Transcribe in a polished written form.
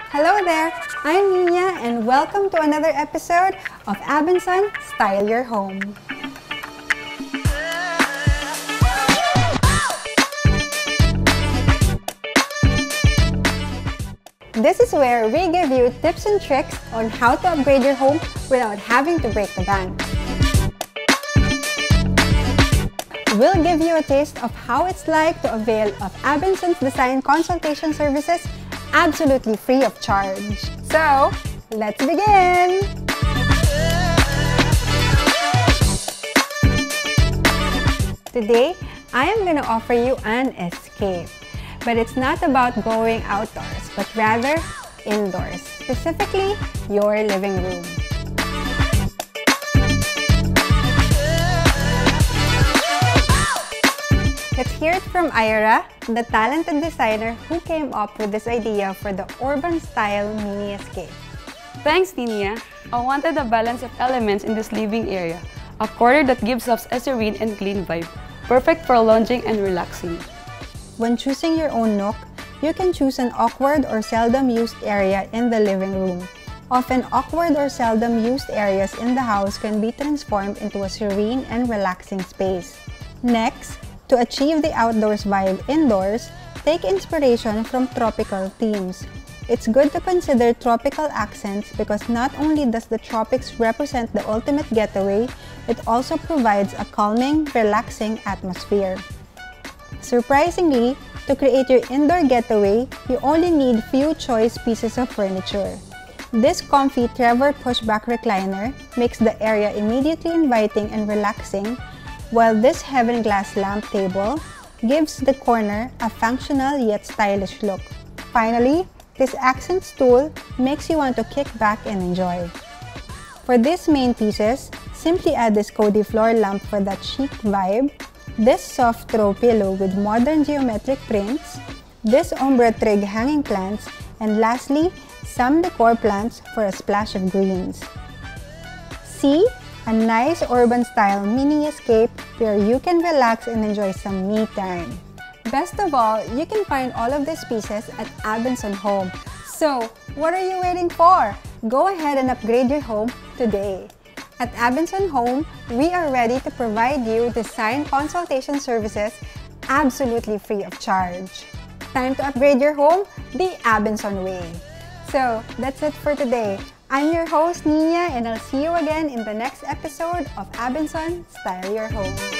Hello there, I'm Nina and welcome to another episode of Abenson Style Your Home. This is where we give you tips and tricks on how to upgrade your home without having to break the bank. We'll give you a taste of how it's like to avail of Abenson's design consultation services absolutely free of charge. So, let's begin! Today, I am going to offer you an escape. But it's not about going outdoors, but rather indoors, specifically your living room. Let's hear it from Ira, the talented designer who came up with this idea for the urban-style mini escape. Thanks, Ninia. I wanted a balance of elements in this living area. A corner that gives us a serene and clean vibe, perfect for lounging and relaxing. When choosing your own nook, you can choose an awkward or seldom used area in the living room. Often awkward or seldom used areas in the house can be transformed into a serene and relaxing space. Next, to achieve the outdoors vibe indoors, take inspiration from tropical themes. It's good to consider tropical accents because not only does the tropics represent the ultimate getaway, it also provides a calming, relaxing atmosphere. Surprisingly, to create your indoor getaway, you only need few choice pieces of furniture. This comfy Trevor pushback recliner makes the area immediately inviting and relaxing, while this Heaven Glass lamp table gives the corner a functional yet stylish look. Finally, this accent stool makes you want to kick back and enjoy. For these main pieces, simply add this cozy floor lamp for that chic vibe, this soft throw pillow with modern geometric prints, this ombre trig hanging plants, and lastly, some decor plants for a splash of greens. See? A nice urban-style mini escape where you can relax and enjoy some me time. Best of all, you can find all of these pieces at Abenson Home. So, what are you waiting for? Go ahead and upgrade your home today. At Abenson Home, we are ready to provide you design consultation services absolutely free of charge. Time to upgrade your home the Abenson way. So, that's it for today. I'm your host, Nia, and I'll see you again in the next episode of Abenson Style Your Home.